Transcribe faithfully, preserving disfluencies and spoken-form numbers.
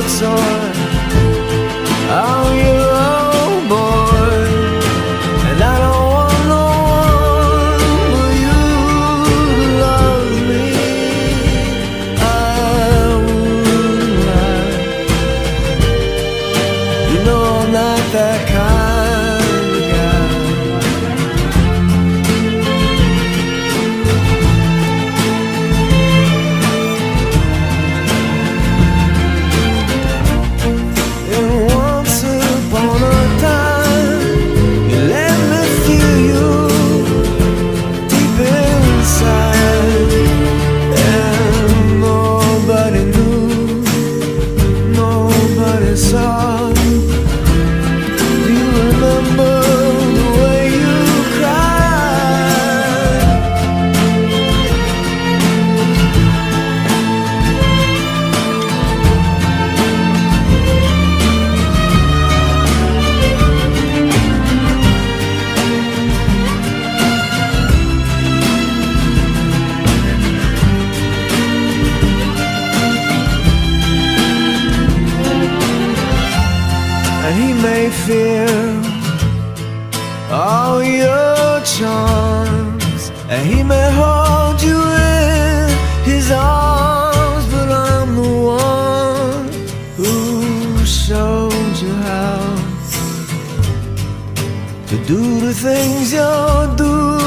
toy. I'm your old boy, and I don't want no one but you to love me. I wouldn't lie. You know I'm not that kind of guy. And once upon a time, you let me feel you deep inside, and nobody knew, nobody saw. Do you remember the way you cried? And he may fear all your charms, and he may hold you in his arms, but I'm the one who showed you how to do the things you're doing.